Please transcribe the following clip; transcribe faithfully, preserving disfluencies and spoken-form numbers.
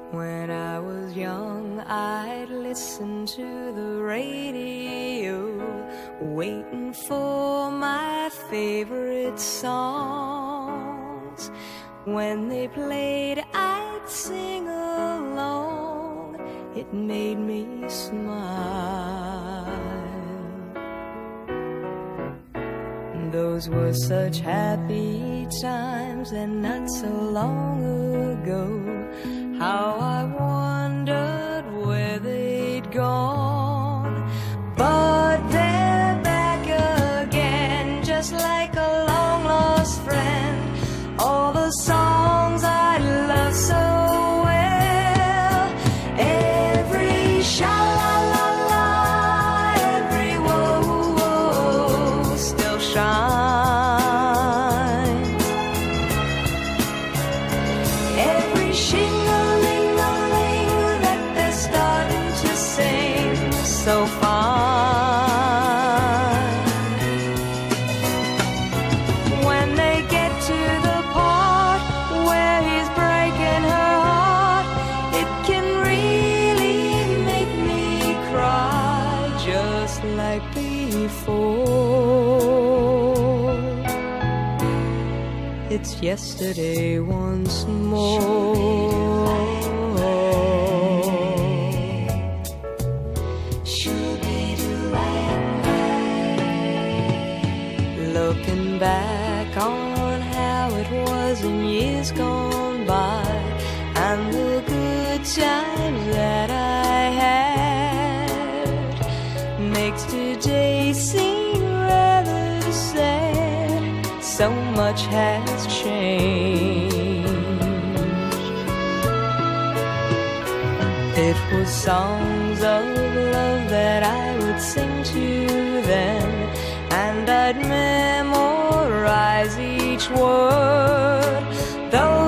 When I was young, I'd listen to the radio, waiting for my favorite songs. When they played, I'd sing along. It made me smile. Those were such happy times, and not so long ago. How I wondered where they'd gone. But they're back again, just like a long-lost friend. All the songs I love so well, every sha-la-la-la, every whoa-whoa still shines. Every shing-a-ling-a-ling that they're starting to sing so fine. When they get to the part where he's breaking her heart, it can really make me cry, just like before. It's yesterday once more. Looking back on how it was in years gone by, and the good times that I had, makes today seem rather sad. So much has changed. It was songs of love that I would sing to them, and I'd memorize each word. Though